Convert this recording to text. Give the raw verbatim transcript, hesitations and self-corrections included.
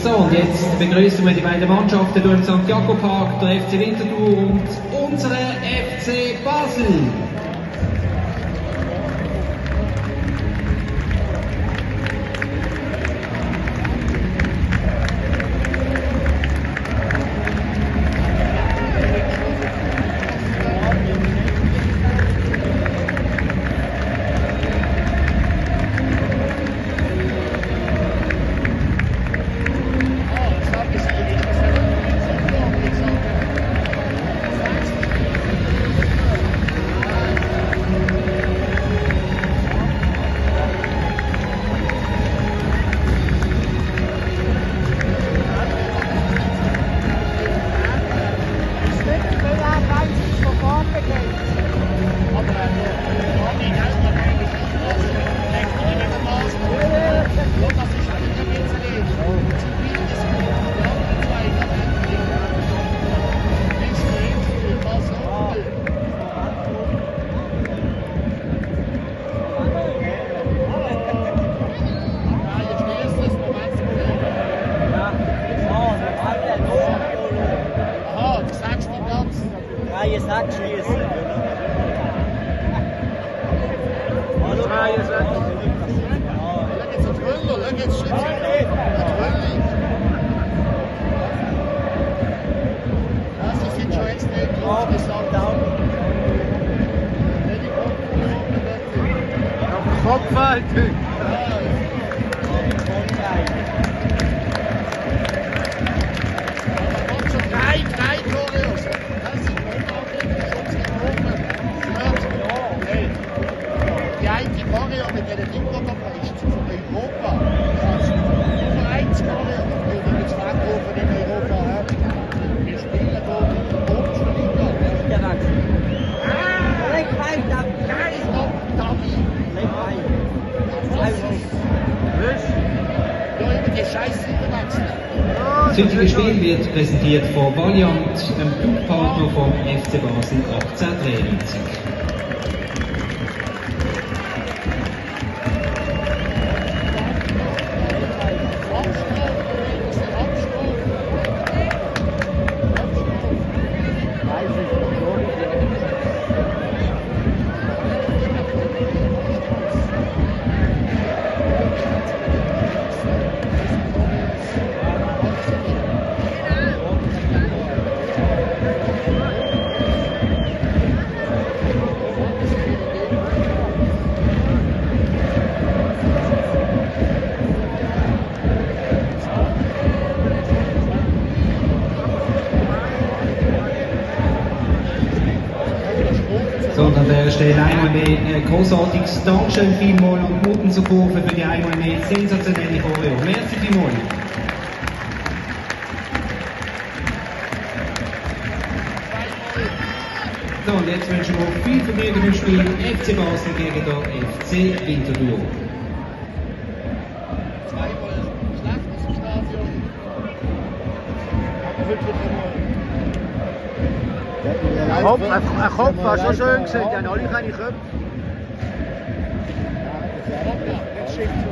So, und jetzt begrüßen wir die beiden Mannschaften durch den Sankt Jakob Park, der F C Winterthur und unsere F C Basel. Freie Sack schießen. Freie Sack. Schau jetzt auf Höller, schau jetzt schützen. Das sind schon jetzt nicht klar gesagt. Auf den Kopf halten. Drei, drei Tore aus. Das sind die eine Choreo mit den Dingern ist von Europa. Das ist Nummer eins Choreo, die wir jetzt Frankhofen in Europa haben. Wir spielen hier in der obersten Liga. Ah! Leg rein, Davi! Nein, stopp, Davi! Leg rein! Was? Ja, über die Scheiße überwachsen. Das heutige Spiel wird präsentiert von Valiant, dem Clubpartner vom F C Basel achtzehnhundertdreiundneunzig. So, und an der Stelle einmal mehr ein großartiges Dankeschön vielmal an die Mutten-Supporter für die einmal mehr sensationelle Choreo. Merci vielmals. So, und jetzt wünschen wir viel Vergnügen beim Spiel F C Basel gegen der F C Winterthur. Zweimal schlecht aus dem Stadion. Aber wirklich Ein Kopf, ein, ein Kopf war schon schön gesehen, die haben alle keine Köpfe. jetzt stimmt